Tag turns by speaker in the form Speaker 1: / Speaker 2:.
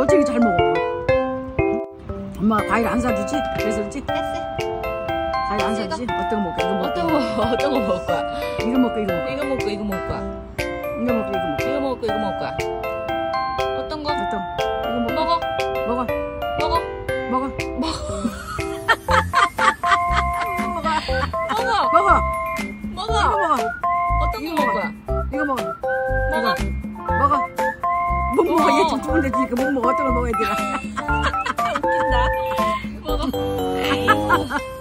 Speaker 1: 어떻게 잘 먹어? 엄마가 과일 안 사주지? 그래서 그렇지?
Speaker 2: 됐어.
Speaker 1: 과일 안 사주지? 어떤 거 먹게? 이거 먹게?
Speaker 2: 어떤 거 먹을 거야?
Speaker 1: 이거 먹고 이거 먹고
Speaker 2: 이거 먹고 이거 먹을 거야.
Speaker 1: 이거 먹고 이거 먹고
Speaker 2: 이거 먹고 이거 먹을 거야. 어떤 거?
Speaker 1: 어떤 이거 먹고
Speaker 2: 먹어.
Speaker 1: 먹어
Speaker 2: 먹어.
Speaker 1: 먹어
Speaker 2: 먹어.
Speaker 1: 먹어
Speaker 2: 먹어.
Speaker 1: 이거 먹어
Speaker 2: 어떤 거 먹을 거야?
Speaker 1: 이거 먹어
Speaker 2: 먹어.
Speaker 1: 먹어 못 먹어
Speaker 2: 먹어.
Speaker 1: 얘 지금 죽은데 지금 못 먹어 어떤 걸 먹어야 되나
Speaker 2: 웃긴다. 먹어.